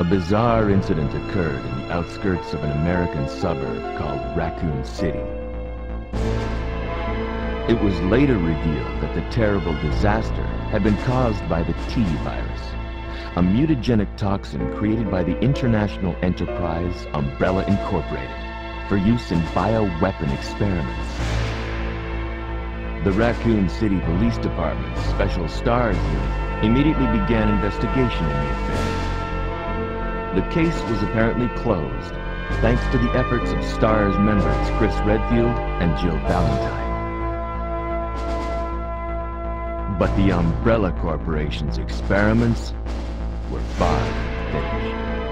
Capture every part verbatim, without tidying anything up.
bizarre incident occurred in the outskirts of an American suburb called Raccoon City. It was later revealed that the terrible disaster had been caused by the T virus, a mutagenic toxin created by the international enterprise Umbrella Incorporated for use in bioweapon experiments. The Raccoon City Police Department's Special Stars Unit immediately began investigation in the affair. The case was apparently closed, thanks to the efforts of STARS members Chris Redfield and Jill Valentine. But the Umbrella Corporation's experiments were far from finished.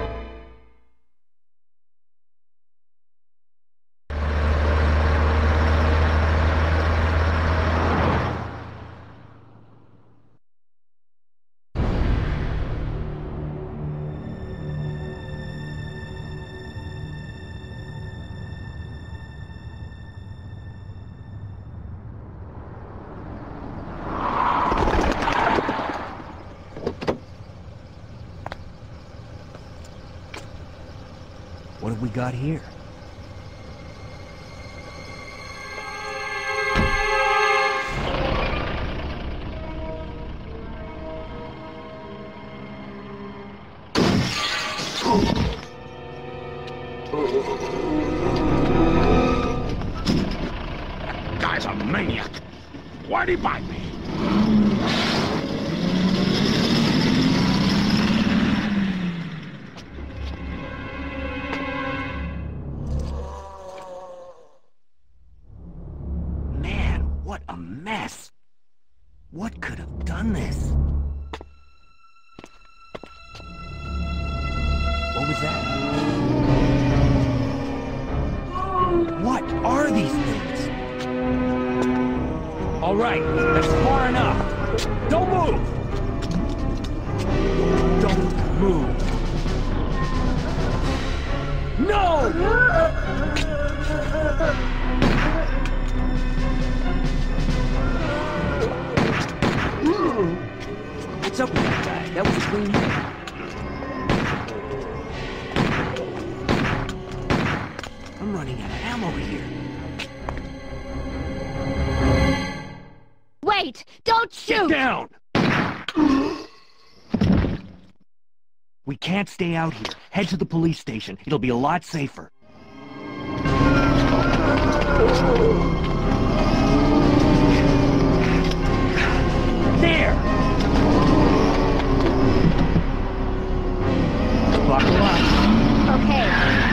What have we got here? That guy's a maniac. Why'd he bite me? What a mess! What could have done this? What was that? What are these things? All right, that's far enough. Don't move! Don't move! No! What's up with that guy? That was a clean hit. I'm running out of ammo here. Wait! Don't shoot! Get down! We can't stay out here. Head to the police station. It'll be a lot safer. There! Buckle up. Okay.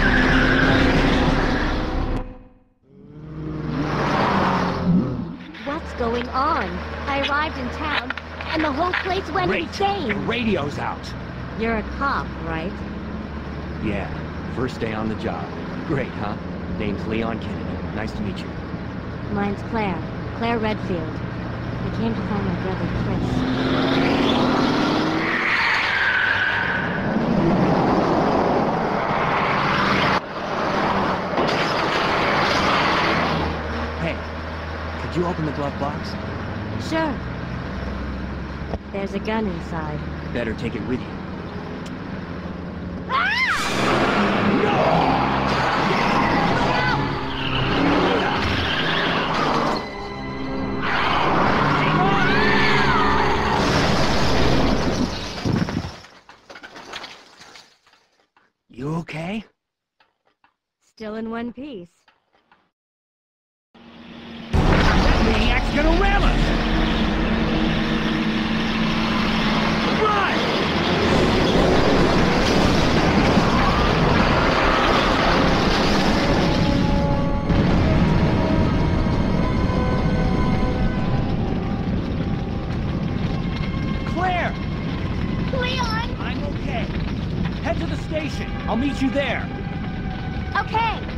What's going on? I arrived in town, and the whole place went Great. insane. The radio's out. You're a cop, right? Yeah, first day on the job. Great, huh? Name's Leon Kennedy. Nice to meet you. Mine's Claire. Claire Redfield. I came to find my brother, Chris. Hey, could you open the glove box? Sure. There's a gun inside. Better take it with you. You okay? Still in one piece. That maniac's gonna ram us! Run! Claire! Leon! I'm okay. Head to the station. I'll meet you there. Okay.